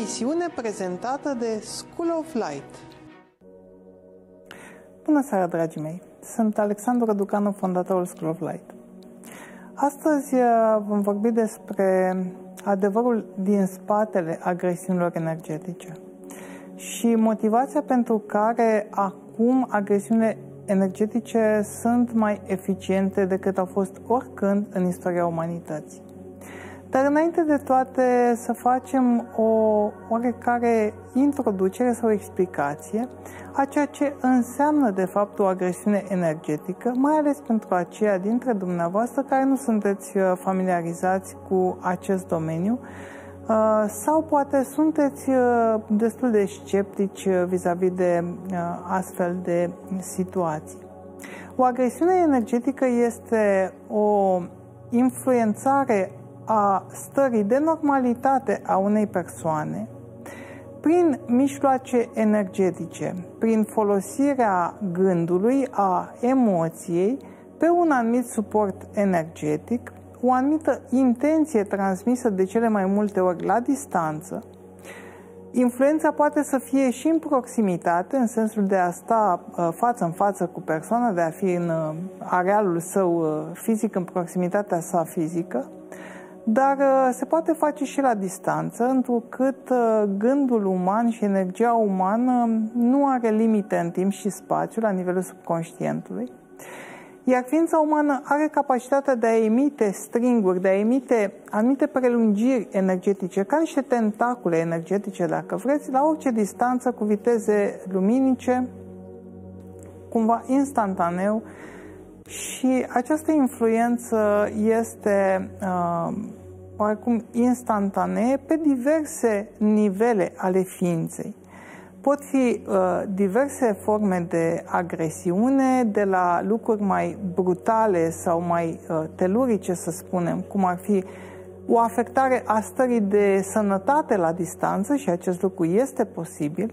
emisiune prezentată de School of Light. Bună seara, dragii mei! Sunt Alexandru Răducanu, fondatorul School of Light. Astăzi vom vorbi despre adevărul din spatele agresiunilor energetice și motivația pentru care acum agresiunile energetice sunt mai eficiente decât au fost oricând în istoria umanității. Dar înainte de toate să facem o oarecare introducere sau explicație a ceea ce înseamnă de fapt o agresiune energetică, mai ales pentru aceia dintre dumneavoastră care nu sunteți familiarizați cu acest domeniu sau poate sunteți destul de sceptici vis-a-vis de astfel de situații. O agresiune energetică este o influențare a stării de normalitate a unei persoane prin mijloace energetice, prin folosirea gândului, a emoției, pe un anumit suport energetic, o anumită intenție transmisă de cele mai multe ori la distanță. Influența poate să fie și în proximitate, în sensul de a sta față în față cu persoana, de a fi în arealul său fizic, în proximitatea sa fizică, dar se poate face și la distanță, întrucât gândul uman și energia umană nu are limite în timp și spațiu la nivelul subconștientului, iar ființa umană are capacitatea de a emite stringuri, de a emite anumite prelungiri energetice, ca niște tentacule energetice, dacă vreți, la orice distanță, cu viteze luminice, cumva instantaneu. Și această influență este oarecum instantanee pe diverse nivele ale ființei. Pot fi diverse forme de agresiune, de la lucruri mai brutale sau mai telurice, să spunem, cum ar fi o afectare a stării de sănătate la distanță, și acest lucru este posibil,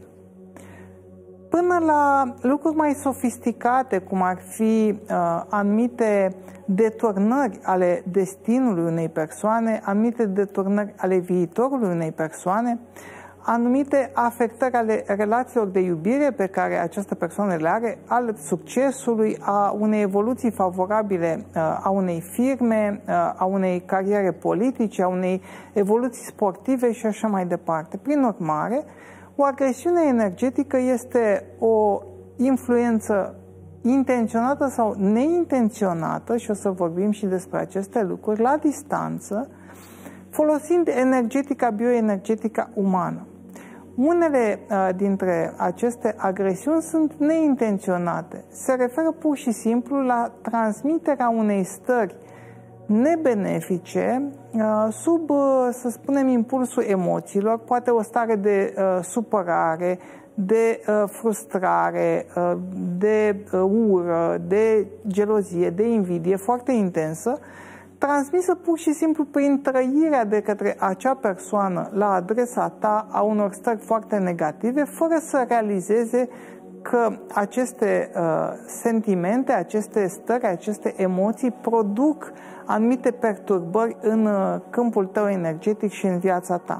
până la lucruri mai sofisticate, cum ar fi anumite deturnări ale destinului unei persoane, anumite deturnări ale viitorului unei persoane, anumite afectări ale relațiilor de iubire pe care această persoană le are, al succesului, a unei evoluții favorabile a unei firme, a unei cariere politice, a unei evoluții sportive și așa mai departe. Prin urmare, o agresiune energetică este o influență intenționată sau neintenționată, și o să vorbim și despre aceste lucruri, la distanță, folosind energetica, bioenergetica umană. Unele dintre aceste agresiuni sunt neintenționate. Se referă pur și simplu la transmiterea unei stări nebenefice sub, să spunem, impulsul emoțiilor, poate o stare de supărare, de frustrare, de ură, de gelozie, de invidie foarte intensă, transmisă pur și simplu prin trăirea de către acea persoană la adresa ta a unor stări foarte negative, fără să realizeze că aceste sentimente, aceste stări, aceste emoții produc anumite perturbări în câmpul tău energetic și în viața ta.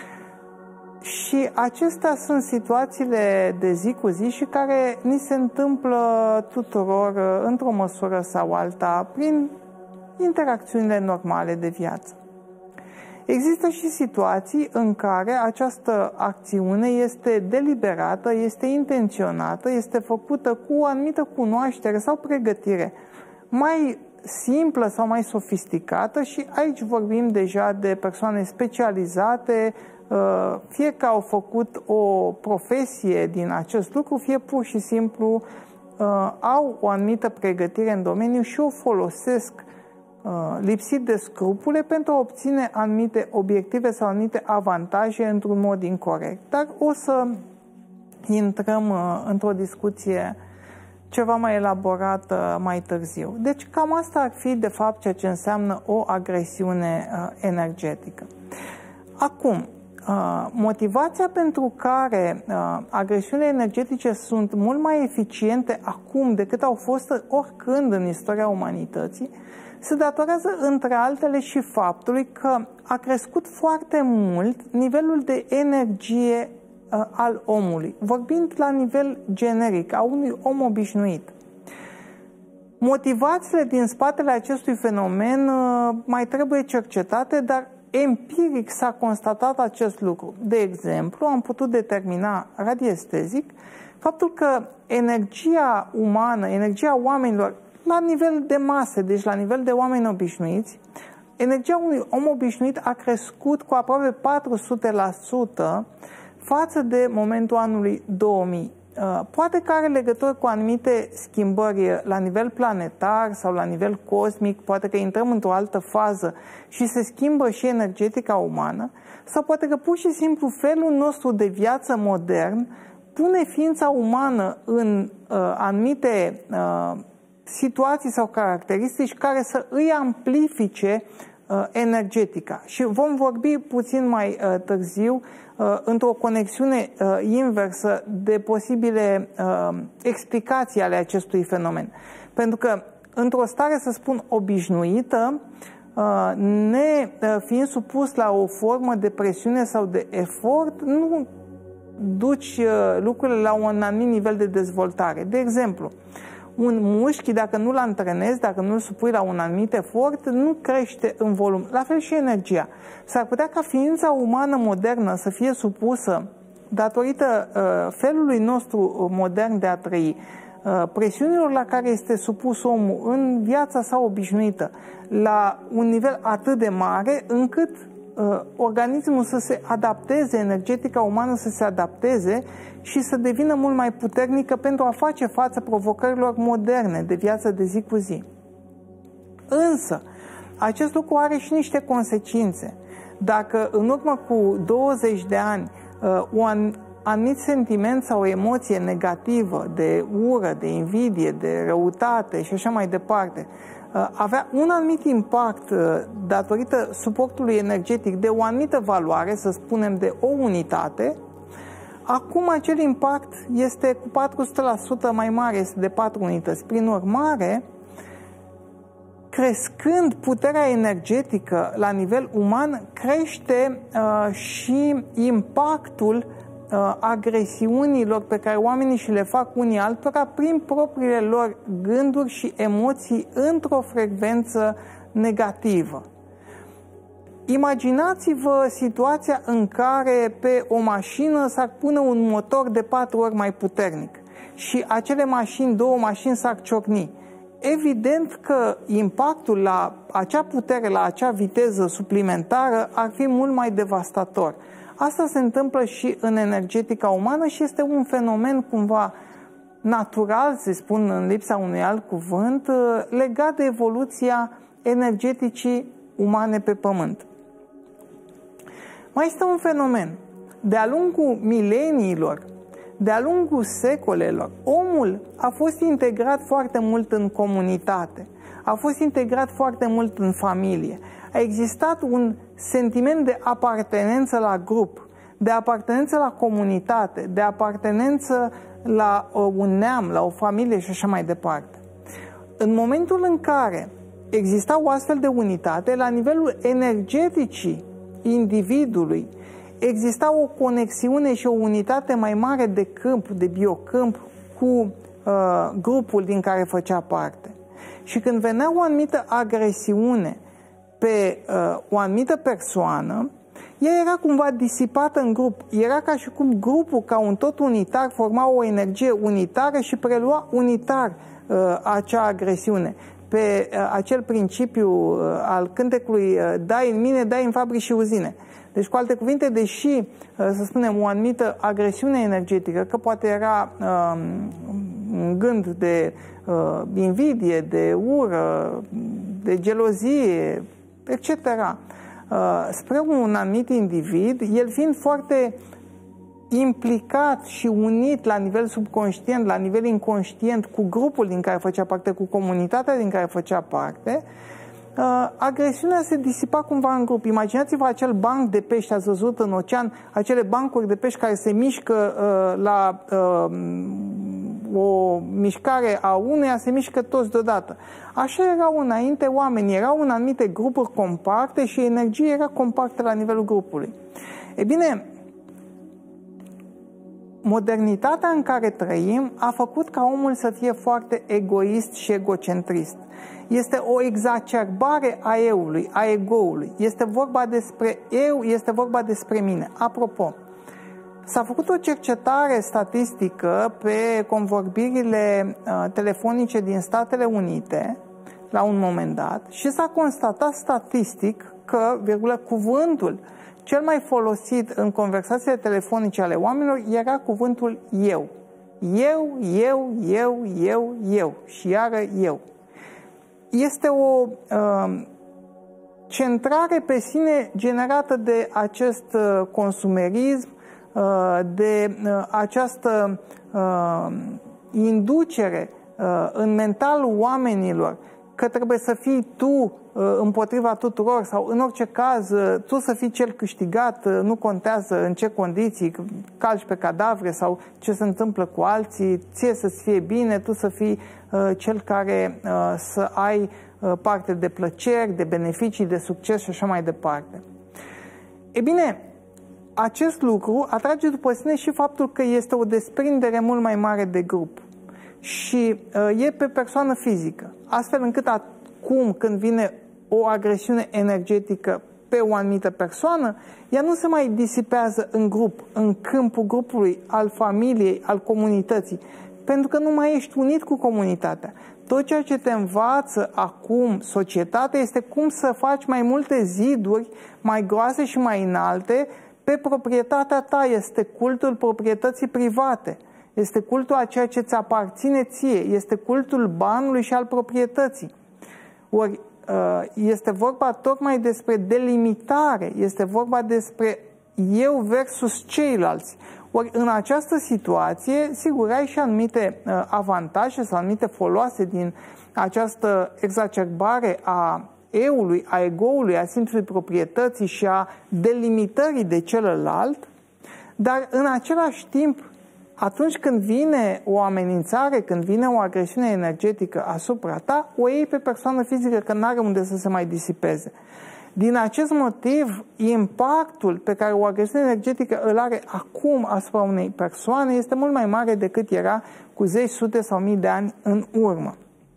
Și acestea sunt situațiile de zi cu zi și care ni se întâmplă tuturor într-o măsură sau alta prin interacțiunile normale de viață. Există și situații în care această acțiune este deliberată, este intenționată, este făcută cu o anumită cunoaștere sau pregătire mai simplă sau mai sofisticată, și aici vorbim deja de persoane specializate, fie că au făcut o profesie din acest lucru, fie pur și simplu au o anumită pregătire în domeniu și o folosesc lipsit de scrupule pentru a obține anumite obiective sau anumite avantaje într-un mod incorect. Dar o să intrăm într-o discuție ceva mai elaborată mai târziu. Deci cam asta ar fi de fapt ceea ce înseamnă o agresiune energetică. Acum, motivația pentru care agresiunile energetice sunt mult mai eficiente acum decât au fost oricând în istoria umanității se datorează între altele și faptului că a crescut foarte mult nivelul de energie al omului, vorbind la nivel generic, a unui om obișnuit. Motivațiile din spatele acestui fenomen mai trebuie cercetate, dar empiric s-a constatat acest lucru. De exemplu, am putut determina radiestezic faptul că energia umană, energia oamenilor la nivel de mase, deci la nivel de oameni obișnuiți, energia unui om obișnuit a crescut cu aproape 400% față de momentul anului 2000. Poate că are legătură cu anumite schimbări la nivel planetar sau la nivel cosmic, poate că intrăm într-o altă fază și se schimbă și energetica umană, sau poate că pur și simplu felul nostru de viață modern pune ființa umană în anumite situații sau caracteristici care să îi amplifice energetica. Și vom vorbi puțin mai târziu într-o conexiune inversă de posibile explicații ale acestui fenomen. Pentru că într-o stare, să spun, obișnuită, ne fiind supus la o formă de presiune sau de efort, nu duci lucrurile la un anumit nivel de dezvoltare. De exemplu, un mușchi, dacă nu-l antrenezi, dacă nu-l supui la un anumit efort, nu crește în volum. La fel și energia. S-ar putea ca ființa umană modernă să fie supusă, datorită felului nostru modern de a trăi, presiunilor la care este supus omul în viața sa obișnuită, la un nivel atât de mare încât organismul să se adapteze, energetica umană să se adapteze și să devină mult mai puternică pentru a face față provocărilor moderne de viață de zi cu zi. Însă, acest lucru are și niște consecințe. Dacă în urmă cu 20 de ani un anumit sentiment sau o emoție negativă de ură, de invidie, de răutate și așa mai departe avea un anumit impact datorită suportului energetic de o anumită valoare, să spunem de o unitate, acum acel impact este cu 400% mai mare, este de 4 unități. Prin urmare, crescând puterea energetică la nivel uman, crește și impactul agresiunilor pe care oamenii și le fac unii altora prin propriile lor gânduri și emoții într-o frecvență negativă. Imaginați-vă situația în care pe o mașină s-ar pune un motor de 4 ori mai puternic și acele mașini, 2 mașini s-ar ciocni. Evident că impactul la acea putere, la acea viteză suplimentară ar fi mult mai devastator. Asta se întâmplă și în energetica umană și este un fenomen cumva natural, se spun în lipsa unui alt cuvânt, legat de evoluția energeticii umane pe Pământ. Mai este un fenomen. De-a lungul mileniilor, de-a lungul secolelor, omul a fost integrat foarte mult în comunitate, a fost integrat foarte mult în familie. A existat un sentiment de apartenență la grup, de apartenență la comunitate, de apartenență la un neam, la o familie și așa mai departe. În momentul în care exista o astfel de unitate, la nivelul energeticii individului, exista o conexiune și o unitate mai mare de câmp, de biocâmp, cu grupul din care făcea parte. Și când venea o anumită agresiune pe o anumită persoană, ea era cumva disipată în grup. Era ca și cum grupul, ca un tot unitar, forma o energie unitară și prelua unitar acea agresiune. Pe acel principiu al cântecului dai în mine, dai în fabrici și uzine. Deci, cu alte cuvinte, deși, să spunem, o anumită agresiune energetică, că poate era un gând de invidie, de ură, de gelozie, etc., spre un anumit individ, el fiind foarte implicat și unit la nivel subconștient, la nivel inconștient cu grupul din care făcea parte, cu comunitatea din care făcea parte, agresiunea se disipa cumva în grup. Imaginați-vă acel banc de pești, ați văzut în ocean, acele bancuri de pești care se mișcă la o mișcare a uneia, se mișcă toți deodată. Așa erau înainte oamenii, erau în anumite grupuri compacte și energia era compactă la nivelul grupului. E bine, modernitatea în care trăim a făcut ca omul să fie foarte egoist și egocentrist. Este o exacerbare a eului, a egoului. Este vorba despre eu, este vorba despre mine. Apropo, s-a făcut o cercetare statistică pe convorbirile telefonice din Statele Unite la un moment dat și s-a constatat statistic că, cuvântul cel mai folosit în conversațiile telefonice ale oamenilor era cuvântul eu. Eu și iară eu. Este o centrare pe sine generată de acest consumerism, de această inducere în mentalul oamenilor că trebuie să fii tu împotriva tuturor sau în orice caz tu să fii cel câștigat, nu contează în ce condiții, calci pe cadavre sau ce se întâmplă cu alții, ție să-ți fie bine, tu să fii cel care să ai parte de plăceri, de beneficii, de succes și așa mai departe. E bine, acest lucru atrage după sine și faptul că este o desprindere mult mai mare de grup și e pe persoană fizică, astfel încât acum când vine o agresiune energetică pe o anumită persoană, ea nu se mai disipează în grup, în câmpul grupului, al familiei, al comunității, pentru că nu mai ești unit cu comunitatea. Tot ceea ce te învață acum societatea este cum să faci mai multe ziduri mai groase și mai înalte pe proprietatea ta. Este cultul proprietății private. Este cultul a ceea ce ți aparține ție. Este cultul banului și al proprietății. Ori este vorba tocmai despre delimitare. Este vorba despre eu versus ceilalți. Ori în această situație, sigur, ai și anumite avantaje sau anumite foloase din această exacerbare a eului, a egoului, a simțului proprietății și a delimitării de celălalt, dar în același timp, atunci când vine o amenințare, când vine o agresiune energetică asupra ta, o iei pe persoană fizică, că nu are unde să se mai disipeze. Din acest motiv, impactul pe care o agresiune energetică îl are acum asupra unei persoane este mult mai mare decât era cu zeci, sute sau mii de ani în urmă.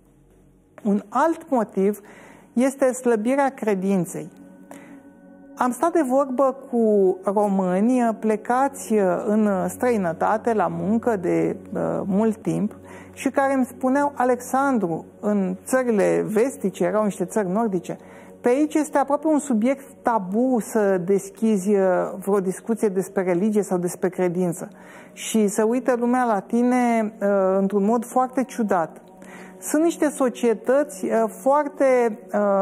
Un alt motiv este slăbirea credinței. Am stat de vorbă cu români plecați în străinătate la muncă de mult timp și care îmi spuneau: Alexandru, în țările vestice, erau niște țări nordice, pe aici este aproape un subiect tabu să deschizi vreo discuție despre religie sau despre credință. Și se uită lumea la tine într-un mod foarte ciudat. Sunt niște societăți foarte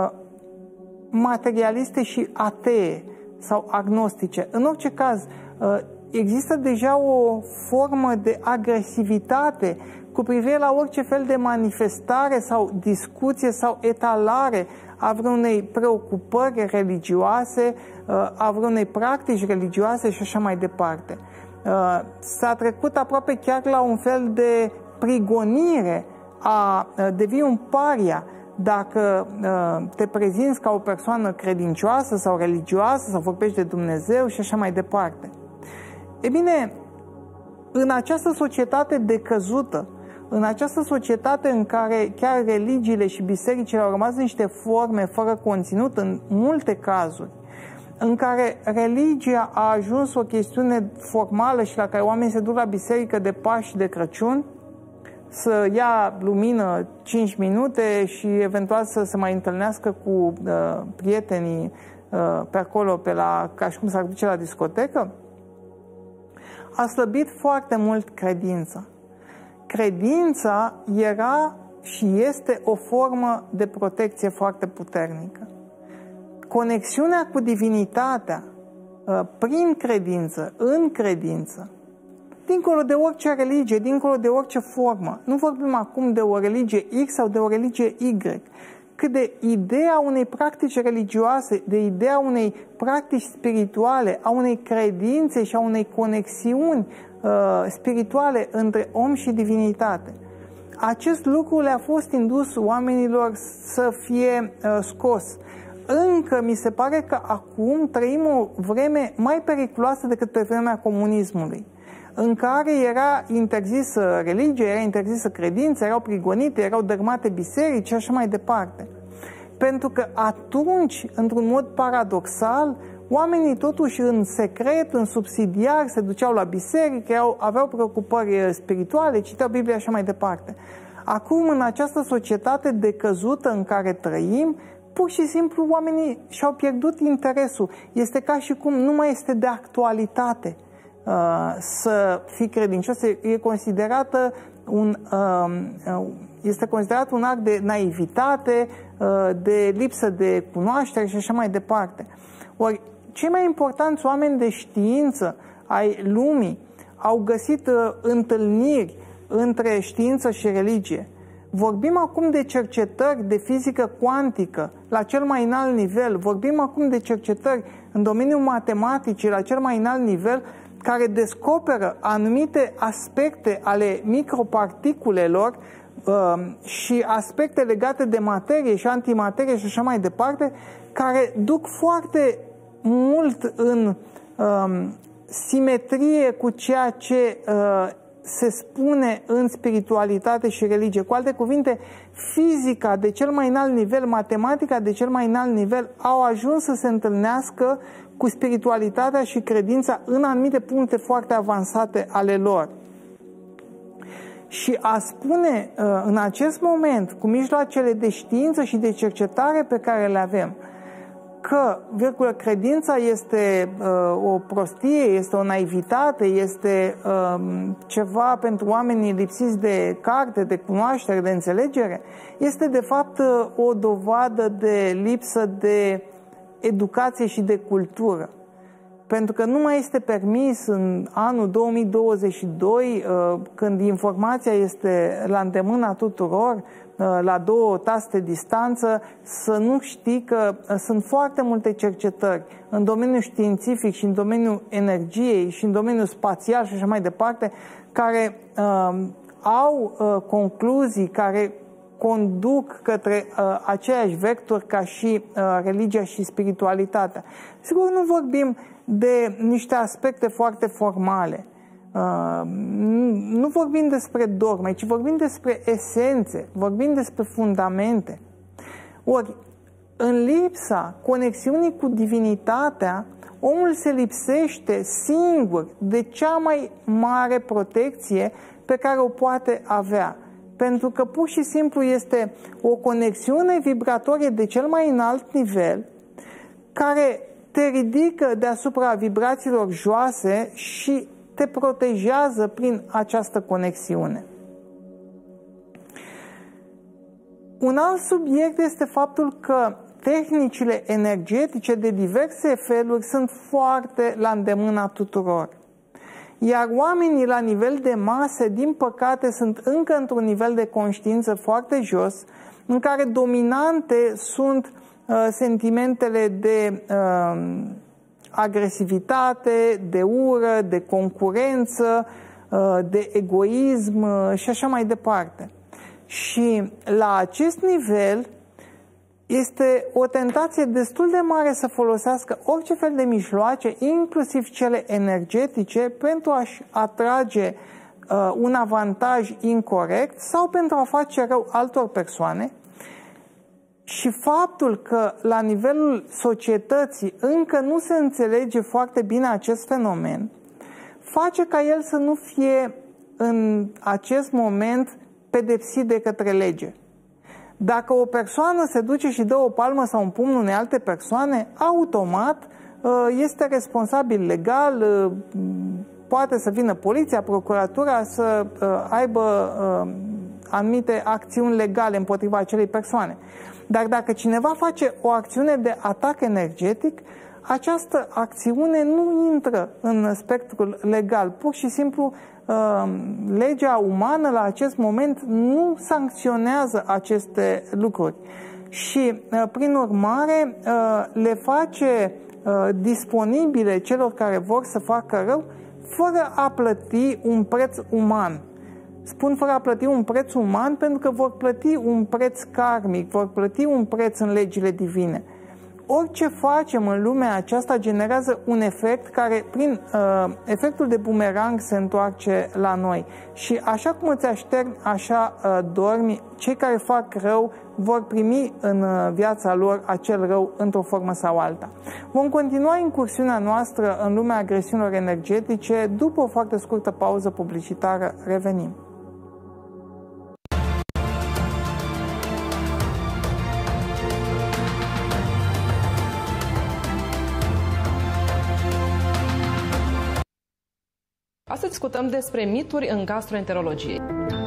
materialiste și atee sau agnostice. În orice caz, există deja o formă de agresivitate cu privire la orice fel de manifestare sau discuție sau etalare a vreunei preocupări religioase, a vreunei practici religioase și așa mai departe. S-a trecut aproape chiar la un fel de prigonire a devii un paria dacă te prezinți ca o persoană credincioasă sau religioasă sau vorbești de Dumnezeu și așa mai departe. E bine, în această societate decăzută, în această societate în care chiar religiile și bisericile au rămas niște forme fără conținut în multe cazuri, în care religia a ajuns o chestiune formală și la care oamenii se duc la biserică de Paști și de Crăciun, să ia lumină 5 minute și eventual să se mai întâlnească cu prietenii pe acolo, ca și cum s-ar duce la discotecă, a slăbit foarte mult credința. Credința era și este o formă de protecție foarte puternică. Conexiunea cu divinitatea, prin credință, în credință, dincolo de orice religie, dincolo de orice formă. Nu vorbim acum de o religie X sau de o religie Y. cât de ideea unei practici religioase, de ideea unei practici spirituale, a unei credințe și a unei conexiuni spirituale între om și divinitate. Acest lucru le-a fost indus oamenilor să fie scos. Încă mi se pare că acum trăim o vreme mai periculoasă decât pe vremea comunismului, în care era interzisă religia, era interzisă credința, erau prigonite, erau dărâmate biserici și așa mai departe. Pentru că atunci, într-un mod paradoxal, oamenii totuși în secret, în subsidiar, se duceau la biserică, aveau preocupări spirituale, citeau Biblia și așa mai departe. Acum, în această societate decăzută în care trăim, pur și simplu oamenii și-au pierdut interesul. Este ca și cum nu mai este de actualitate să fii credincios. Este considerat un act de naivitate, de lipsă de cunoaștere și așa mai departe. Ori, cei mai importanți oameni de știință ai lumii au găsit întâlniri între știință și religie. Vorbim acum de cercetări de fizică cuantică la cel mai înalt nivel, vorbim acum de cercetări în domeniul matematicii la cel mai înalt nivel, care descoperă anumite aspecte ale microparticulelor și aspecte legate de materie și antimaterie și așa mai departe, care duc foarte mult în simetrie cu ceea ce se spune în spiritualitate și religie. Cu alte cuvinte, fizica de cel mai înalt nivel, matematica de cel mai înalt nivel au ajuns să se întâlnească cu spiritualitatea și credința în anumite puncte foarte avansate ale lor. Și a spune în acest moment, cu mijloacele de știință și de cercetare pe care le avem, că, credința este o prostie, este o naivitate, este ceva pentru oamenii lipsiți de carte, de cunoaștere, de înțelegere, este de fapt o dovadă de lipsă de educație și de cultură. Pentru că nu mai este permis în anul 2022, când informația este la îndemâna tuturor, la 2 taste distanță, să nu știi că sunt foarte multe cercetări în domeniul științific și în domeniul energiei și în domeniul spațial și așa mai departe, care au concluzii, care conduc către aceiași vectori ca și religia și spiritualitatea. Sigur, nu vorbim de niște aspecte foarte formale. Nu vorbim despre dogme, ci vorbim despre esențe, vorbim despre fundamente. Ori, în lipsa conexiunii cu divinitatea, omul se lipsește singur de cea mai mare protecție pe care o poate avea. Pentru că pur și simplu este o conexiune vibratorie de cel mai înalt nivel, care te ridică deasupra vibrațiilor joase și te protejează prin această conexiune. Un alt subiect este faptul că tehnicile energetice de diverse feluri sunt foarte la îndemâna tuturor. Iar oamenii la nivel de masă, din păcate, sunt încă într-un nivel de conștiință foarte jos, în care dominante sunt sentimentele de agresivitate, de ură, de concurență, de egoism și așa mai departe. Și la acest nivel este o tentație destul de mare să folosească orice fel de mijloace, inclusiv cele energetice, pentru a-și atrage un avantaj incorect sau pentru a face rău altor persoane. Și faptul că la nivelul societății încă nu se înțelege foarte bine acest fenomen, face ca el să nu fie în acest moment pedepsit de către lege. Dacă o persoană se duce și dă o palmă sau un pumn unei alte persoane, automat este responsabil legal, poate să vină poliția, procuratura să aibă anumite acțiuni legale împotriva acelei persoane. Dar dacă cineva face o acțiune de atac energetic, această acțiune nu intră în spectrul legal. Pur și simplu, legea umană la acest moment nu sancționează aceste lucruri. și, prin urmare, le face disponibile celor care vor să facă rău fără a plăti un preț uman. Spun fără a plăti un preț uman pentru că vor plăti un preț karmic, vor plăti un preț în legile divine. Orice facem în lumea aceasta generează un efect care, prin efectul de bumerang, se întoarce la noi. Și așa cum îți așterni, așa dormi. Cei care fac rău vor primi în viața lor acel rău într-o formă sau alta. Vom continua incursiunea noastră în lumea agresiunilor energetice. După o foarte scurtă pauză publicitară, revenim. Astăzi discutăm despre mituri în gastroenterologie.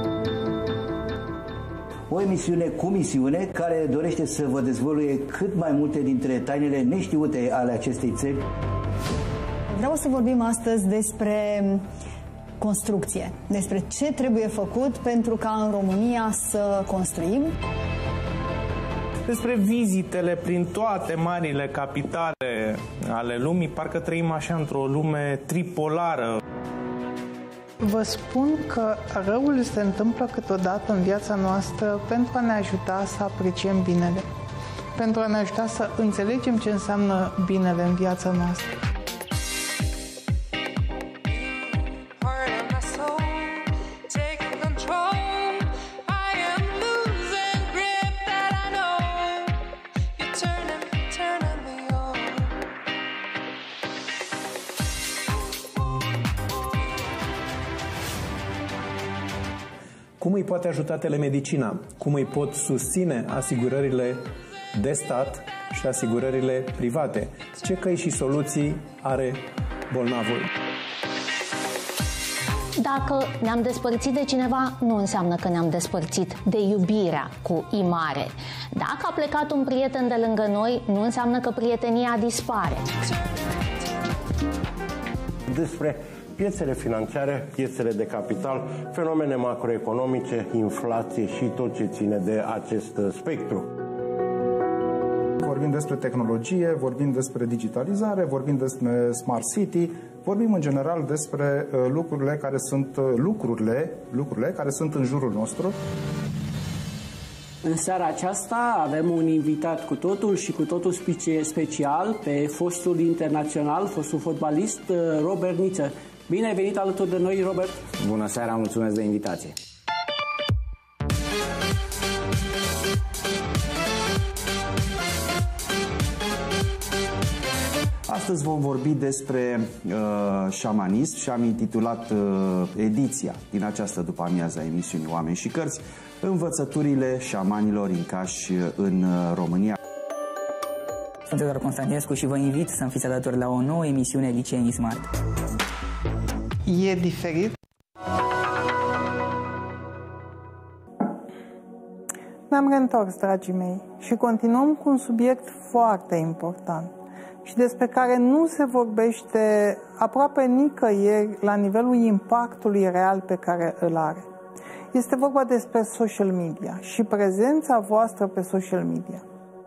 O emisiune cu misiune care dorește să vă dezvăluie cât mai multe dintre tainele neștiute ale acestei țări. Vreau să vorbim astăzi despre construcție, despre ce trebuie făcut pentru ca în România să construim. Despre vizitele prin toate marile capitale ale lumii, parcă trăim așa într-o lume tripolară. Vă spun că răul se întâmplă câteodată în viața noastră pentru a ne ajuta să apreciem binele, pentru a ne ajuta să înțelegem ce înseamnă binele în viața noastră. Cum îi poate ajuta telemedicina? Cum îi pot susține asigurările de stat și asigurările private? Ce căi și soluții are bolnavul? Dacă ne-am despărțit de cineva, nu înseamnă că ne-am despărțit de iubirea cu I mare. Dacă a plecat un prieten de lângă noi, nu înseamnă că prietenia dispare. Despre piețele financiare, piețele de capital, fenomene macroeconomice, inflație și tot ce ține de acest spectru. Vorbim despre tehnologie, vorbim despre digitalizare, vorbim despre smart city, vorbim în general despre lucrurile care sunt în jurul nostru. În seara aceasta avem un invitat cu totul și cu totul special pe fostul internațional, fostul fotbalist Robert Niță. Bine ai venit alături de noi, Robert! Bună seara, mulțumesc de invitație! Astăzi vom vorbi despre șamanism și am intitulat ediția din această după-amiază a emisiunii Oameni și Cărți, învățăturile șamanilor incași în România. Sunt Teodor Constantinescu și vă invit să-mi fiți alături la o nouă emisiune Liceenii Smart. E diferit? Ne-am reîntors, dragii mei, și continuăm cu un subiect foarte important și despre care nu se vorbește aproape nicăieri la nivelul impactului real pe care îl are. Este vorba despre social media și prezența voastră pe social media.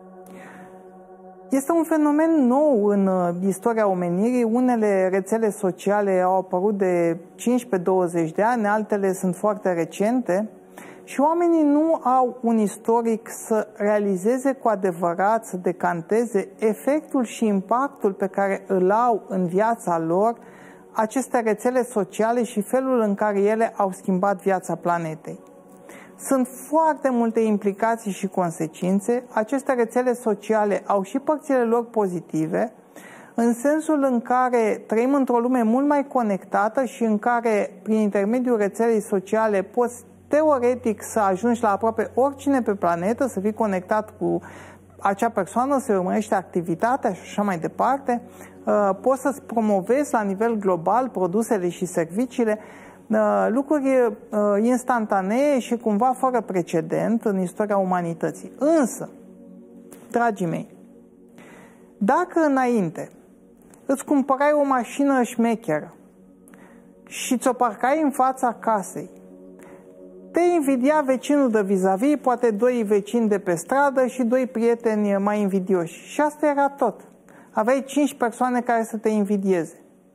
Este un fenomen nou în istoria omenirii. Unele rețele sociale au apărut de 15-20 de ani, altele sunt foarte recente și oamenii nu au un istoric să realizeze cu adevărat, să decanteze efectul și impactul pe care îl au în viața lor aceste rețele sociale și felul în care ele au schimbat viața planetei. Sunt foarte multe implicații și consecințe. Aceste rețele sociale au și părțile lor pozitive, în sensul în care trăim într-o lume mult mai conectată și în care, prin intermediul rețelei sociale, poți teoretic să ajungi la aproape oricine pe planetă, să fii conectat cu acea persoană, să urmărești activitatea și așa mai departe. Poți să-ți promovezi la nivel global produsele și serviciile, lucruri instantanee și cumva fără precedent în istoria umanității. Însă, dragii mei, dacă înainte îți cumpărai o mașină șmecheră și ți-o parcai în fața casei, te invidia vecinul de vis-a-vis, poate 2 vecini de pe stradă și 2 prieteni mai invidioși. Și asta era tot. Aveai 5 persoane care să te invidieze.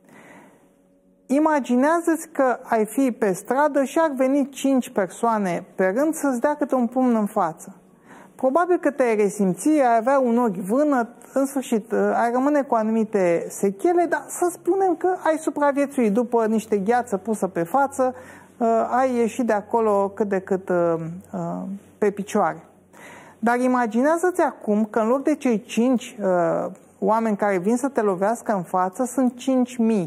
Imaginează-ți că ai fi pe stradă și ar veni 5 persoane pe rând să-ți dea câte un pumn în față. Probabil că te-ai resimți, ai avea un ochi vânăt, în sfârșit, ai rămâne cu anumite sechele, dar să spunem că ai supraviețuit după niște gheață pusă pe față, ai ieșit de acolo cât de cât pe picioare. Dar imaginează-ți acum că în loc de cei 5 oameni care vin să te lovească în față, sunt 5.000.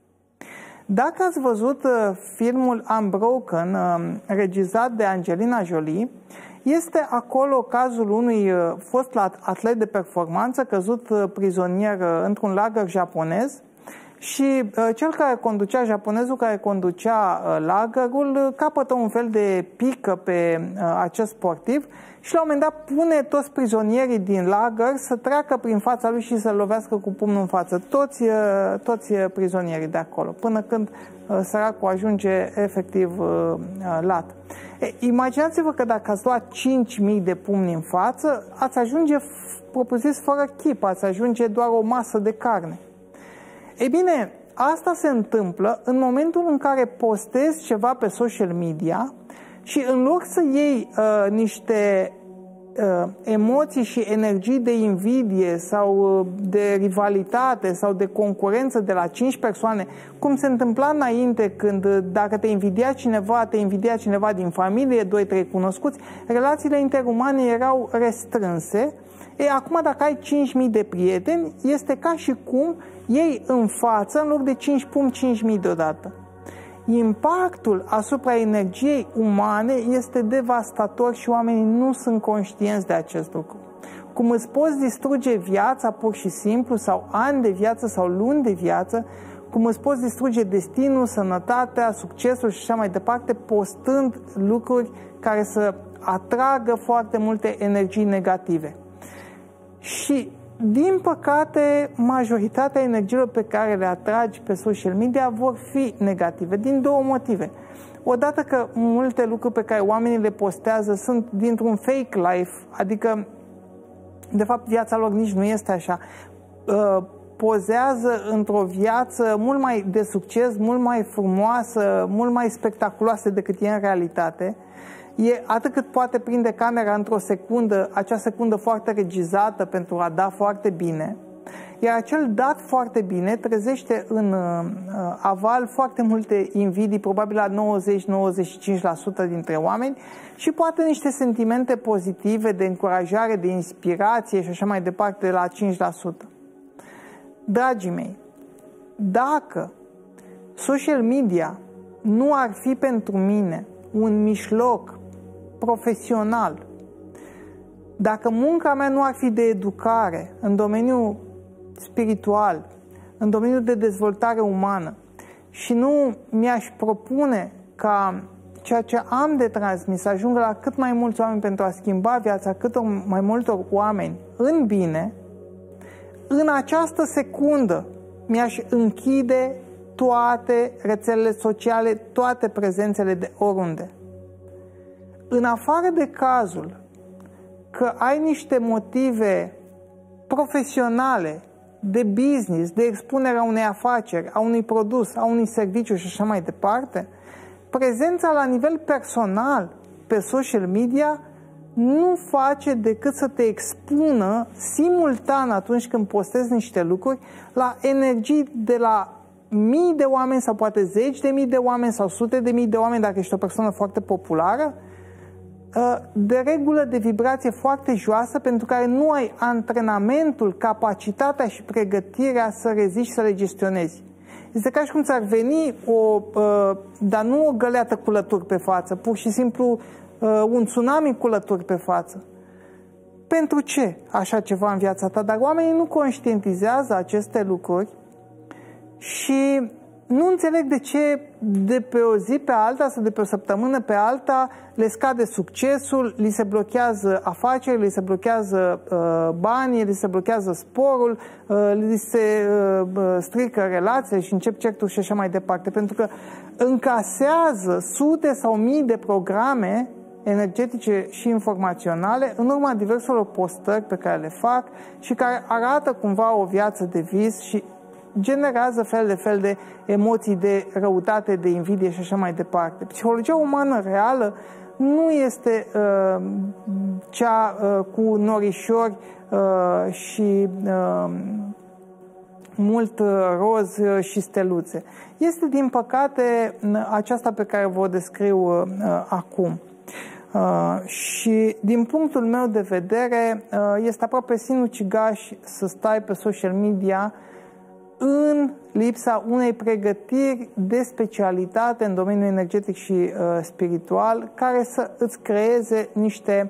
Dacă ați văzut filmul Unbroken, regizat de Angelina Jolie, este acolo cazul unui fost atlet de performanță căzut prizonier într-un lagăr japonez și japonezul care conducea lagărul capătă un fel de pică pe acest sportiv și la un moment dat pune toți prizonierii din lagăr să treacă prin fața lui și să-l lovească cu pumnul în față. Toți prizonierii de acolo, până când săracul ajunge efectiv lat. Imaginați-vă că dacă ați luat 5.000 de pumni în față, ați ajunge propriu-zis fără chip, ați ajunge doar o masă de carne. Ei bine, asta se întâmplă în momentul în care postezi ceva pe social media și în loc să iei niște emoții și energii de invidie sau de rivalitate sau de concurență de la 5 persoane, cum se întâmpla înainte când dacă te invidia cineva din familie, 2-3 cunoscuți, relațiile interumane erau restrânse. Acum dacă ai 5.000 de prieteni, este ca și cum iei în față, în loc de 5 pumni, 5.000 deodată. Impactul asupra energiei umane este devastator și oamenii nu sunt conștienți de acest lucru. Cum îți poți distruge viața pur și simplu, sau ani de viață sau luni de viață, cum îți poți distruge destinul, sănătatea, succesul și așa mai departe, postând lucruri care să atragă foarte multe energii negative. Și din păcate, majoritatea energiilor pe care le atragi pe social media vor fi negative, din 2 motive. Odată că multe lucruri pe care oamenii le postează sunt dintr-un fake life, adică, de fapt, viața lor nici nu este așa. Pozează într-o viață mult mai de succes, mult mai frumoasă, mult mai spectaculoasă decât e în realitate. E atât cât poate prinde camera într-o secundă, acea secundă foarte regizată pentru a da foarte bine, iar acel dat foarte bine trezește în aval foarte multe invidii, probabil la 90-95% dintre oameni, și poate niște sentimente pozitive de încurajare, de inspirație și așa mai departe la 5%. Dragii mei, dacă social media nu ar fi pentru mine un mijloc profesional, dacă munca mea nu ar fi de educare în domeniul spiritual, în domeniul de dezvoltare umană, și nu mi-aș propune ca ceea ce am de transmis să ajungă la cât mai mulți oameni pentru a schimba viața cât mai multor oameni în bine, în această secundă mi-aș închide toate rețelele sociale, toate prezențele de oriunde. În afară de cazul că ai niște motive profesionale, de business, de expunerea unei afaceri, a unui produs, a unui serviciu și așa mai departe, prezența la nivel personal pe social media nu face decât să te expună simultan atunci când postezi niște lucruri la energii de la mii de oameni sau poate 10.000 de oameni sau 100.000 de oameni dacă ești o persoană foarte populară, de regulă de vibrație foarte joasă, pentru care nu ai antrenamentul, capacitatea și pregătirea să reziști, să le gestionezi. Este ca și cum ți-ar veni dar nu o găleată cu lături pe față, pur și simplu un tsunami cu lături pe față. Pentru ce așa ceva în viața ta? Dar oamenii nu conștientizează aceste lucruri și nu înțeleg de ce de pe o zi pe alta sau de pe o săptămână pe alta le scade succesul, li se blochează afacerile, li se blochează banii, li se blochează sporul, li se strică relațiile și încep certuri și așa mai departe. Pentru că încasează sute sau mii de programe energetice și informaționale în urma diverselor postări pe care le fac și care arată cumva o viață de vis și generează fel de emoții de răutate, de invidie și așa mai departe. Psihologia umană reală nu este cea cu norișori și mult roz și steluțe. Este, din păcate, aceasta pe care vă descriu acum. Și din punctul meu de vedere este aproape sinucigaș să stai pe social media în lipsa unei pregătiri de specialitate în domeniul energetic și spiritual care să îți creeze niște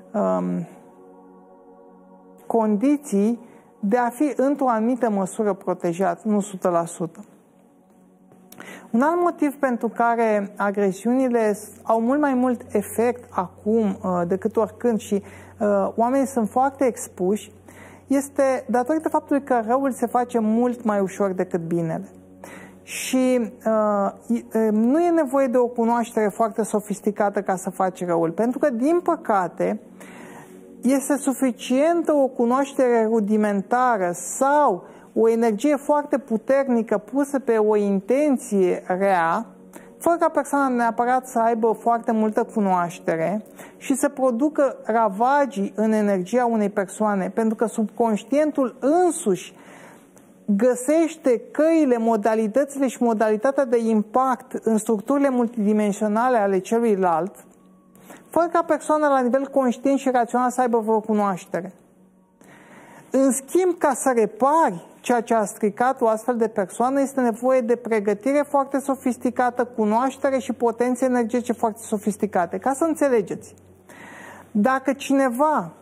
condiții de a fi într-o anumită măsură protejat, nu 100%. Un alt motiv pentru care agresiunile au mult mai mult efect acum decât oricând și oamenii sunt foarte expuși este datorită faptului că răul se face mult mai ușor decât binele. Și nu e nevoie de o cunoaștere foarte sofisticată ca să faci răul, pentru că, din păcate, este suficientă o cunoaștere rudimentară sau o energie foarte puternică pusă pe o intenție rea, fără ca persoana neapărat să aibă foarte multă cunoaștere și să producă ravagii în energia unei persoane, pentru că subconștientul însuși găsește căile, modalitățile și modalitatea de impact în structurile multidimensionale ale celuilalt, fără ca persoana la nivel conștient și rațional să aibă vreo cunoaștere. În schimb, ca să repari ceea ce a stricat o astfel de persoană, este nevoie de pregătire foarte sofisticată, cunoaștere și potențe energetice foarte sofisticate. Ca să înțelegeți, dacă cineva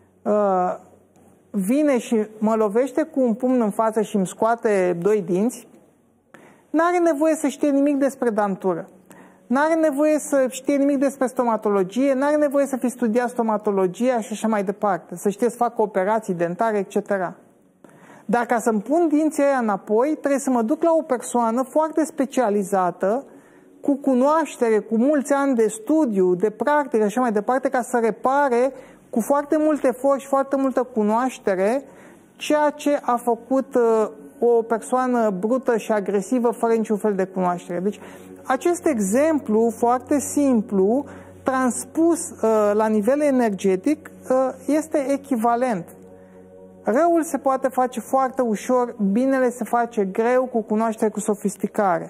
vine și mă lovește cu un pumn în față și îmi scoate 2 dinți, n-are nevoie să știe nimic despre dantură. N-are nevoie să știe nimic despre stomatologie, n-are nevoie să fi studiat stomatologia și așa mai departe, să știe să facă operații dentare, etc. Dar ca să-mi pun dinții aia înapoi, trebuie să mă duc la o persoană foarte specializată, cu cunoaștere, cu mulți ani de studiu, de practică și așa mai departe, ca să repare cu foarte mult efort și foarte multă cunoaștere ceea ce a făcut o persoană brută și agresivă fără niciun fel de cunoaștere. Deci, acest exemplu foarte simplu, transpus la nivel energetic, este echivalent. Răul se poate face foarte ușor, binele se face greu, cu cunoaștere, cu sofisticare.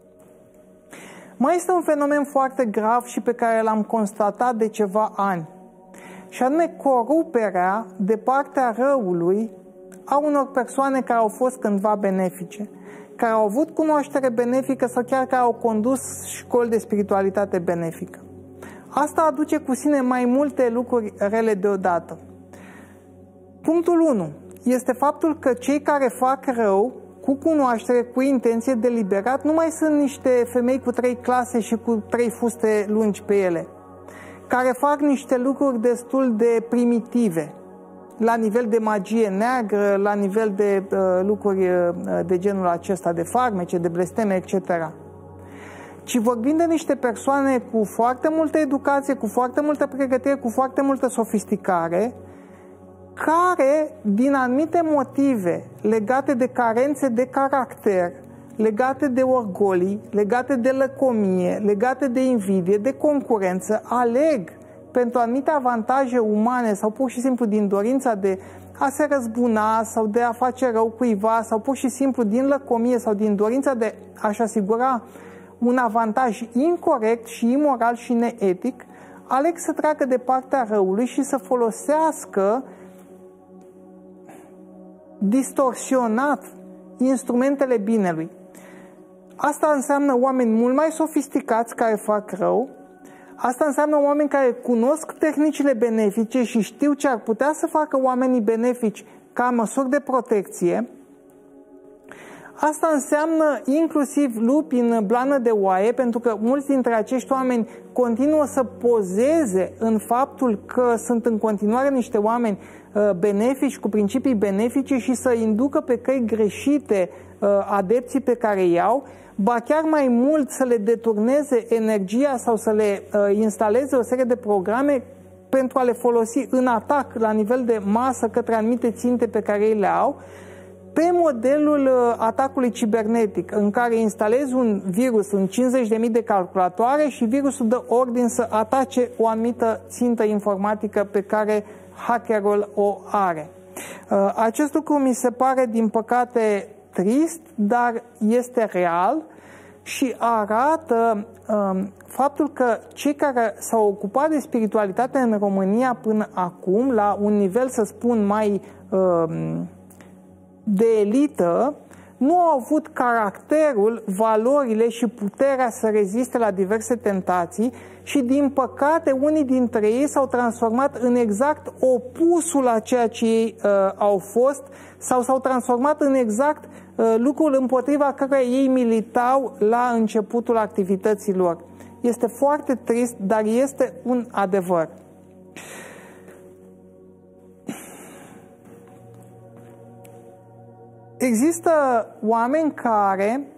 Mai este un fenomen foarte grav și pe care l-am constatat de ceva ani, și anume coruperea de partea răului a unor persoane care au fost cândva benefice, care au avut cunoaștere benefică sau chiar care au condus școli de spiritualitate benefică. Asta aduce cu sine mai multe lucruri rele deodată. Punctul 1 este faptul că cei care fac rău cu cunoaștere, cu intenție, deliberat, nu mai sunt niște femei cu 3 clase și cu 3 fuste lungi pe ele, care fac niște lucruri destul de primitive, la nivel de magie neagră, la nivel de lucruri de genul acesta, de farmece, de blesteme, etc. Ci vorbim de niște persoane cu foarte multă educație, cu foarte multă pregătire, cu foarte multă sofisticare, care, din anumite motive legate de carențe de caracter, legate de orgolii, legate de lăcomie, legate de invidie, de concurență, aleg pentru anumite avantaje umane sau pur și simplu din dorința de a se răzbuna sau de a face rău cuiva sau pur și simplu din lăcomie sau din dorința de a-și asigura un avantaj incorect și imoral și neetic, aleg să treacă de partea răului și să folosească distorsionat instrumentele binelui. Asta înseamnă oameni mult mai sofisticați care fac rău, asta înseamnă oameni care cunosc tehnicile benefice și știu ce ar putea să facă oamenii benefici ca măsuri de protecție, Asta înseamnă inclusiv lupi în blană de oaie, pentru că mulți dintre acești oameni continuă să pozeze în faptul că sunt în continuare niște oameni benefici, cu principii benefice și să inducă pe căi greșite adepții pe care îi au, ba chiar mai mult să le deturneze energia sau să le instaleze o serie de programe pentru a le folosi în atac la nivel de masă către anumite ținte pe care ei le au, pe modelul atacului cibernetic, în care instalezi un virus în 50.000 de calculatoare și virusul dă ordin să atace o anumită țintă informatică pe care hackerul o are. Acest lucru mi se pare, din păcate, trist, dar este real și arată faptul că cei care s-au ocupat de spiritualitate în România până acum, la un nivel, să spun, mai de elită, nu au avut caracterul, valorile și puterea să reziste la diverse tentații și, din păcate, unii dintre ei s-au transformat în exact opusul a ceea ce ei au fost sau s-au transformat în exact lucrul împotriva căruia ei militau la începutul activităților. Este foarte trist, dar este un adevăr. Există oameni care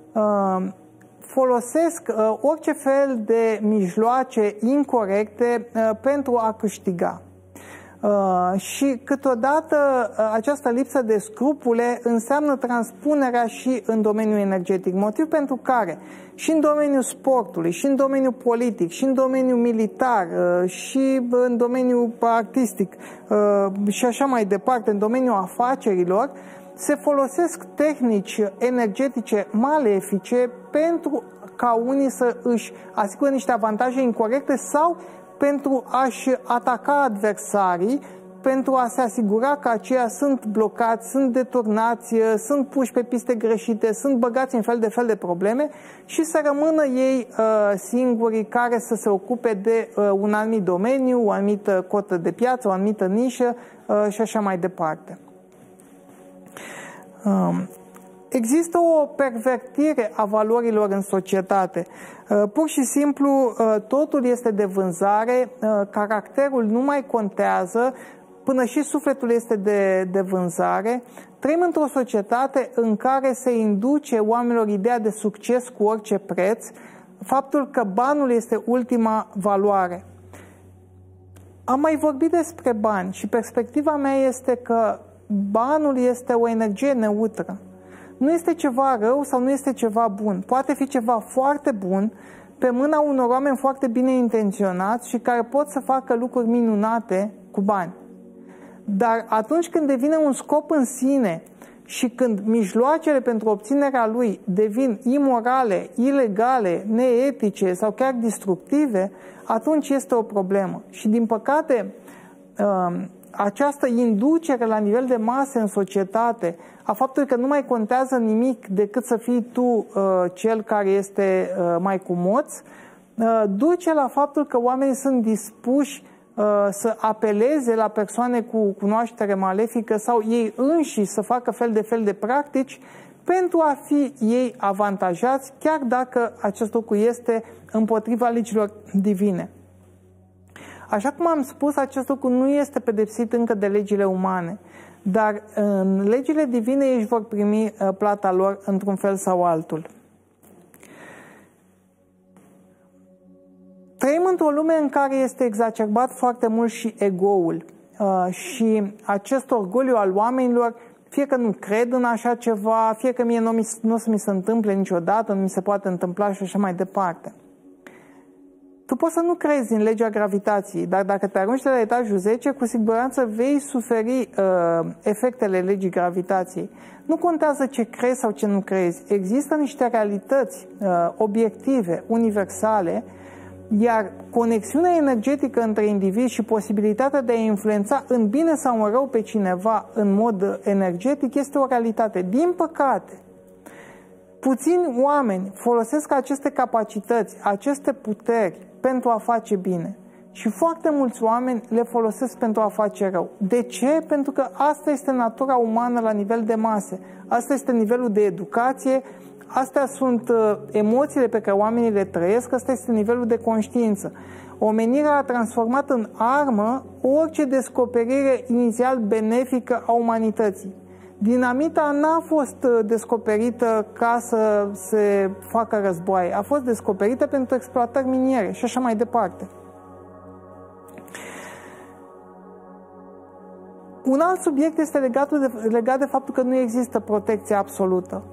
folosesc orice fel de mijloace incorrecte pentru a câștiga. Și câteodată această lipsă de scrupule înseamnă transpunerea și în domeniul energetic, motiv pentru care și în domeniul sportului, și în domeniul politic, și în domeniul militar, și în domeniul artistic și așa mai departe, în domeniul afacerilor, se folosesc tehnici energetice malefice pentru ca unii să își asigure niște avantaje incorrecte sau pentru a-și ataca adversarii, pentru a se asigura că aceia sunt blocați, sunt deturnați, sunt puși pe piste greșite, sunt băgați în fel de probleme și să rămână ei singuri care să se ocupe de un anumit domeniu, o anumită cotă de piață, o anumită nișă și așa mai departe. Există o pervertire a valorilor în societate. Pur și simplu totul este de vânzare, caracterul nu mai contează, până și sufletul este de vânzare. Trăim într-o societate în care se induce oamenilor ideea de succes cu orice preț, faptul că banul este ultima valoare. Am mai vorbit despre bani și perspectiva mea este că banul este o energie neutră. Nu este ceva rău sau nu este ceva bun. Poate fi ceva foarte bun pe mâna unor oameni foarte bine intenționați și care pot să facă lucruri minunate cu bani. Dar atunci când devine un scop în sine și când mijloacele pentru obținerea lui devin imorale, ilegale, neetice sau chiar destructive, atunci este o problemă. Și din păcate, această inducere la nivel de mase în societate a faptului că nu mai contează nimic decât să fii tu cel care este mai cu moț, duce la faptul că oamenii sunt dispuși să apeleze la persoane cu cunoaștere malefică sau ei înși să facă fel de practici pentru a fi ei avantajați, chiar dacă acest lucru este împotriva legilor divine. Așa cum am spus, acest lucru nu este pedepsit încă de legile umane, dar în legile divine ei își vor primi plata lor într-un fel sau altul. Trăim într-o lume în care este exacerbat foarte mult și ego-ul și acest orgoliu al oamenilor, fie că nu cred în așa ceva, fie că mie nu o să mi se întâmple niciodată, nu mi se poate întâmpla și așa mai departe. Tu poți să nu crezi în legea gravitației, dar dacă te arunci de la etajul 10, cu siguranță vei suferi efectele legii gravitației. Nu contează ce crezi sau ce nu crezi. Există niște realități obiective, universale, iar conexiunea energetică între indivizi și posibilitatea de a influența în bine sau în rău pe cineva în mod energetic este o realitate. Din păcate, puțini oameni folosesc aceste capacități, aceste puteri pentru a face bine. Și foarte mulți oameni le folosesc pentru a face rău. De ce? Pentru că asta este natura umană la nivel de mase. Asta este nivelul de educație, astea sunt emoțiile pe care oamenii le trăiesc, asta este nivelul de conștiință. Omenirea a transformat în armă orice descoperire inițial benefică a umanității. Dinamita n-a fost descoperită ca să se facă războaie, a fost descoperită pentru exploatări miniere și așa mai departe. Un alt subiect este legat de faptul că nu există protecție absolută.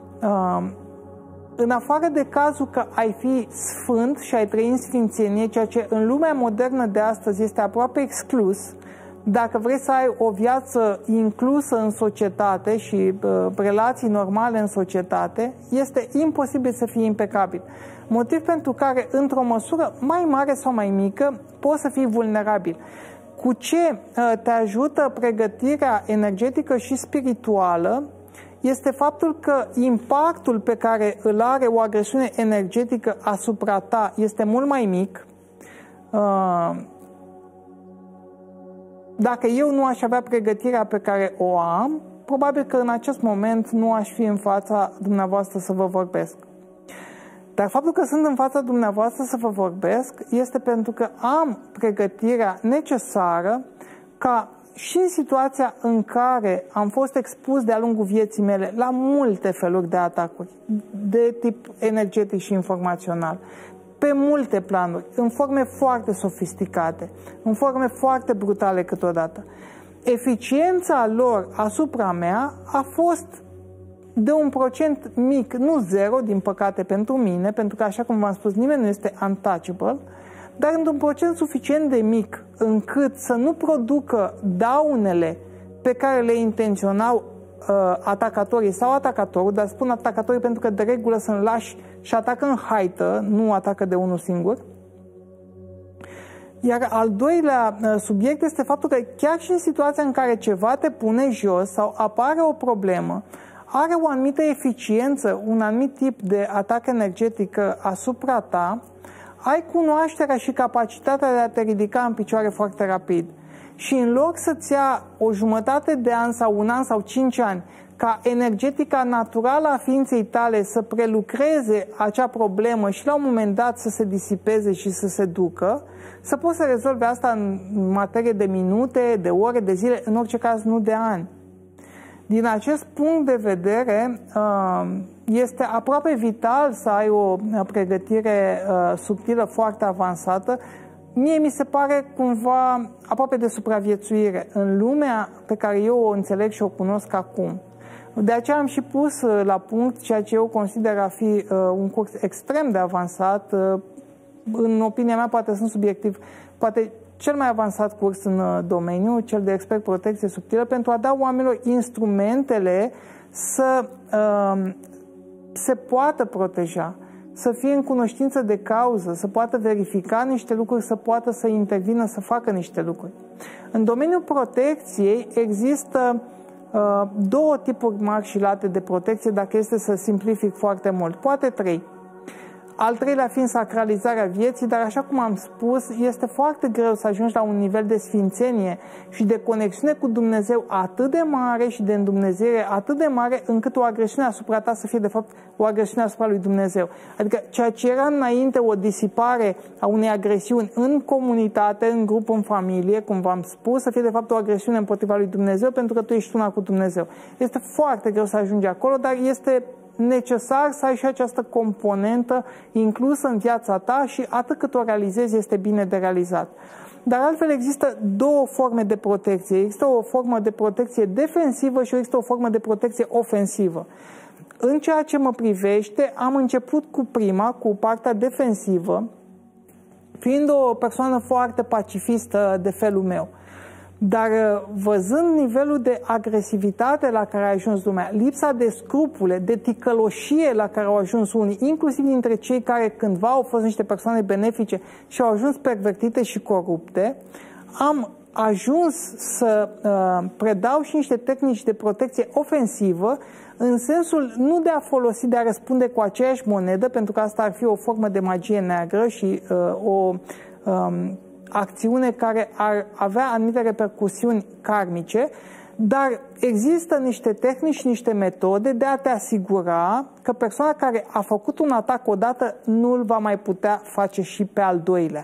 În afară de cazul că ai fi sfânt și ai trăi în sfințenie, ceea ce în lumea modernă de astăzi este aproape exclus, dacă vrei să ai o viață inclusă în societate și relații normale în societate, este imposibil să fii impecabil. Motiv pentru care, într-o măsură mai mare sau mai mică, poți să fii vulnerabil. Cu ce te ajută pregătirea energetică și spirituală este faptul că impactul pe care îl are o agresiune energetică asupra ta este mult mai mic. Dacă eu nu aș avea pregătirea pe care o am, probabil că în acest moment nu aș fi în fața dumneavoastră să vă vorbesc. Dar faptul că sunt în fața dumneavoastră să vă vorbesc este pentru că am pregătirea necesară ca și în situația în care am fost expus de-a lungul vieții mele la multe feluri de atacuri, de tip energetic și informațional, pe multe planuri, în forme foarte sofisticate, în forme foarte brutale câteodată, eficiența lor asupra mea a fost de un procent mic, nu zero, din păcate pentru mine, pentru că, așa cum v-am spus, nimeni nu este untouchable, dar într-un procent suficient de mic încât să nu producă daunele pe care le intenționau atacatorii sau atacatorul, dar spun atacatorii pentru că de regulă sunt lași și atacă în haită, nu atacă de unul singur. Iar al doilea subiect este faptul că chiar și în situația în care ceva te pune jos sau apare o problemă, are o anumită eficiență, un anumit tip de atac energetic asupra ta, ai cunoașterea și capacitatea de a te ridica în picioare foarte rapid. Și în loc să-ți ia o jumătate de an sau un an sau 5 ani ca energetica naturală a ființei tale să prelucreze acea problemă și la un moment dat să se disipeze și să se ducă, să poți să rezolvi asta în materie de minute, de ore, de zile, în orice caz nu de ani. Din acest punct de vedere, este aproape vital să ai o pregătire subtilă foarte avansată. Mie mi se pare cumva aproape de supraviețuire în lumea pe care eu o înțeleg și o cunosc acum. De aceea am și pus la punct ceea ce eu consider a fi un curs extrem de avansat. În opinia mea, poate sunt subiectiv, poate cel mai avansat curs în domeniu, cel de expert protecție subtilă, pentru a da oamenilor instrumentele să se poată proteja, să fie în cunoștință de cauză, să poată verifica niște lucruri, să poată să intervină, să facă niște lucruri. În domeniul protecției există două tipuri mari și late de protecție, dacă este să simplific foarte mult, poate 3. Al treilea fiind sacralizarea vieții, dar așa cum am spus, este foarte greu să ajungi la un nivel de sfințenie și de conexiune cu Dumnezeu atât de mare și de îndumnezeire atât de mare încât o agresiune asupra ta să fie de fapt o agresiune asupra lui Dumnezeu. Adică ceea ce era înainte o disipare a unei agresiuni în comunitate, în grup, în familie, cum v-am spus, să fie de fapt o agresiune împotriva lui Dumnezeu pentru că tu ești una cu Dumnezeu. Este foarte greu să ajungi acolo, dar este necesar să ai și această componentă inclusă în viața ta și atât cât o realizezi este bine de realizat. Dar altfel există două forme de protecție. Există o formă de protecție defensivă și există o formă de protecție ofensivă. În ceea ce mă privește, am început cu prima, cu partea defensivă, fiind o persoană foarte pacifistă de felul meu. Dar văzând nivelul de agresivitate la care a ajuns lumea, lipsa de scrupule, de ticăloșie la care au ajuns unii, inclusiv dintre cei care cândva au fost niște persoane benefice și au ajuns pervertite și corupte, am ajuns să predau și niște tehnici de protecție ofensivă, în sensul nu de a folosi, de a răspunde cu aceeași monedă, pentru că asta ar fi o formă de magie neagră și acțiune care ar avea anumite repercusiuni karmice, dar există niște tehnici și niște metode de a te asigura că persoana care a făcut un atac odată nu îl va mai putea face și pe al doilea.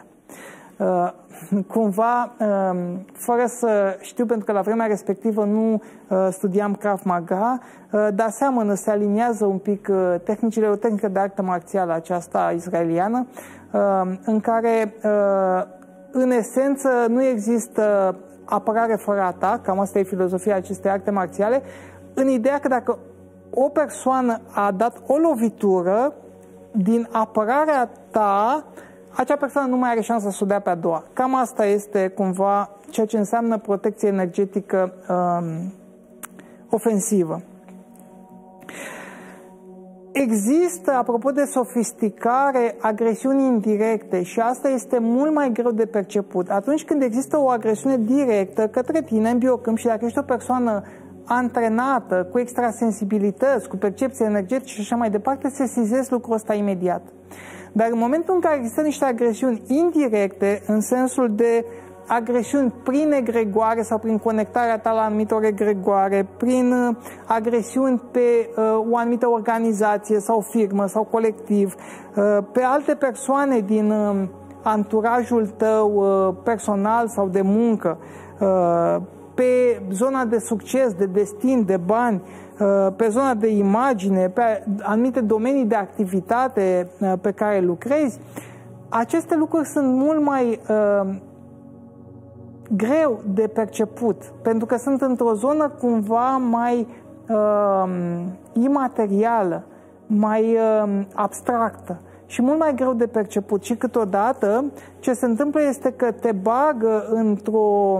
Cumva, fără să știu, pentru că la vremea respectivă nu studiam Krav Maga, dar seamănă, se aliniază un pic tehnicile, o tehnică de artă marțială aceasta israeliană, în care, în esență, nu există apărare fără atac, cam asta e filozofia acestei arte marțiale, în ideea că dacă o persoană a dat o lovitură, din apărarea ta, acea persoană nu mai are șansa să o dea pe a doua. Cam asta este cumva ceea ce înseamnă protecție energetică ofensivă. Există, apropo de sofisticare, agresiuni indirecte și asta este mult mai greu de perceput. Atunci când există o agresiune directă către tine în biocâmp și dacă ești o persoană antrenată, cu extrasensibilități, cu percepție energetică și așa mai departe, sesizezi lucrul ăsta imediat. Dar în momentul în care există niște agresiuni indirecte, în sensul de agresiuni prin egregoare sau prin conectarea ta la anumitor egregoare, prin agresiuni pe o anumită organizație sau firmă sau colectiv, pe alte persoane din anturajul tău personal sau de muncă, pe zona de succes, de destin, de bani, pe zona de imagine, pe anumite domenii de activitate pe care lucrezi, aceste lucruri sunt mult mai greu de perceput, pentru că sunt într-o zonă cumva mai imaterială, mai abstractă și mult mai greu de perceput. Și câteodată ce se întâmplă este că te bagă într-o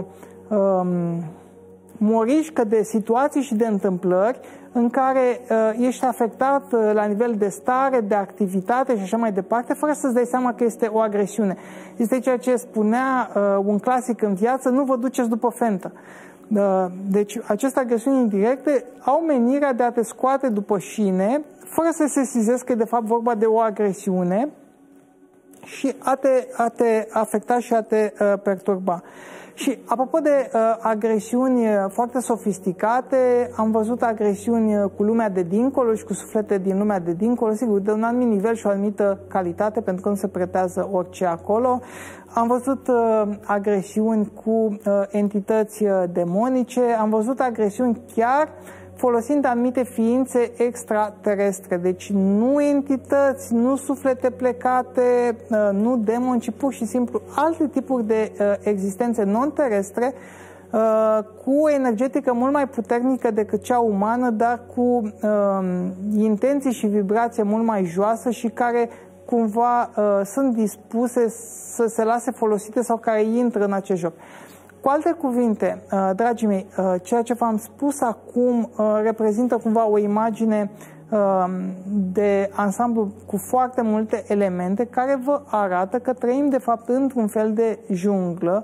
morișcă de situații și de întâmplări în care ești afectat la nivel de stare, de activitate și așa mai departe, fără să-ți dai seama că este o agresiune. Este ceea ce spunea un clasic în viață: nu vă duceți după fentă. Deci aceste agresiuni indirecte au menirea de a te scoate după șine, fără să sesizezi că e de fapt vorba de o agresiune și a te afecta și a te perturba. Și apropo de agresiuni foarte sofisticate, am văzut agresiuni cu lumea de dincolo și cu suflete din lumea de dincolo, sigur, de un anumit nivel și o anumită calitate, pentru că nu se pretează orice acolo. Am văzut agresiuni cu entități demonice, am văzut agresiuni chiar folosind anumite ființe extraterestre. Deci nu entități, nu suflete plecate, nu demoni, ci pur și simplu alte tipuri de existențe non-terestre cu o energetică mult mai puternică decât cea umană, dar cu intenții și vibrație mult mai joasă și care cumva sunt dispuse să se lase folosite sau care intră în acest joc. Cu alte cuvinte, dragii mei, ceea ce v-am spus acum reprezintă cumva o imagine de ansamblu cu foarte multe elemente care vă arată că trăim de fapt într-un fel de junglă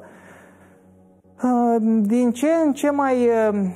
din ce în ce mai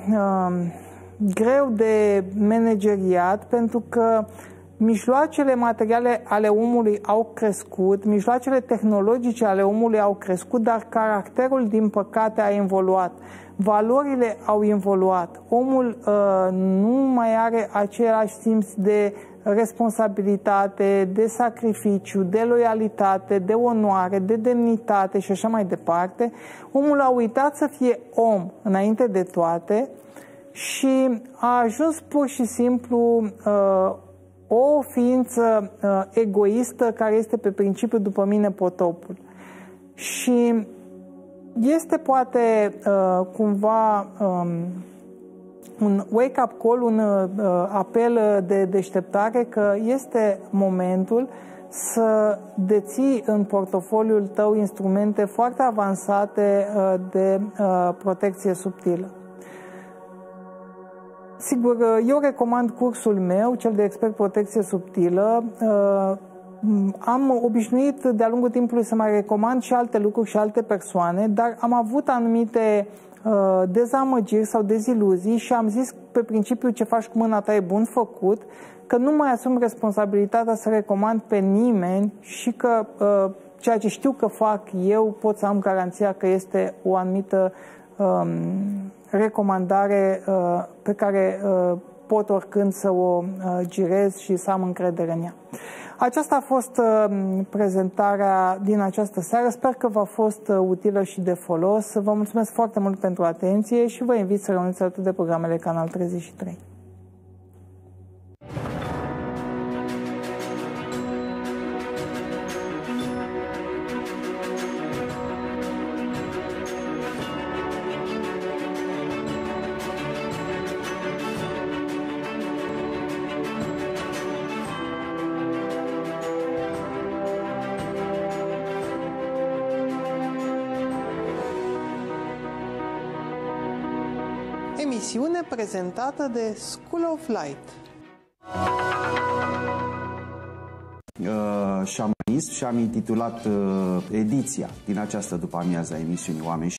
greu de manageriat, pentru că mijloacele materiale ale omului au crescut, mijloacele tehnologice ale omului au crescut, dar caracterul, din păcate, a evoluat. Valorile au evoluat. Omul nu mai are același simț de responsabilitate, de sacrificiu, de loialitate, de onoare, de demnitate și așa mai departe. Omul a uitat să fie om înainte de toate și a ajuns pur și simplu o ființă egoistă care este pe principiu după mine potopul. Și este poate cumva un wake-up call, un apel de deșteptare că este momentul să deții în portofoliul tău instrumente foarte avansate de protecție subtilă. Sigur, eu recomand cursul meu, cel de expert protecție subtilă. Am obișnuit de-a lungul timpului să mai recomand și alte lucruri și alte persoane, dar am avut anumite dezamăgiri sau deziluzii și am zis pe principiu ce faci cu mâna ta e bun făcut, că nu mai asum responsabilitatea să recomand pe nimeni și că ceea ce știu că fac eu, pot să am garanția că este o anumită recomandare pe care pot oricând să o girez și să am încredere în ea. Aceasta a fost prezentarea din această seară. Sper că v-a fost utilă și de folos. Vă mulțumesc foarte mult pentru atenție și vă invit să rămâneți alături de programele Canal 33. Emisiune prezentată de School of Light. Șamanism și am intitulat ediția din această după-amiază a emisiunii Oameni și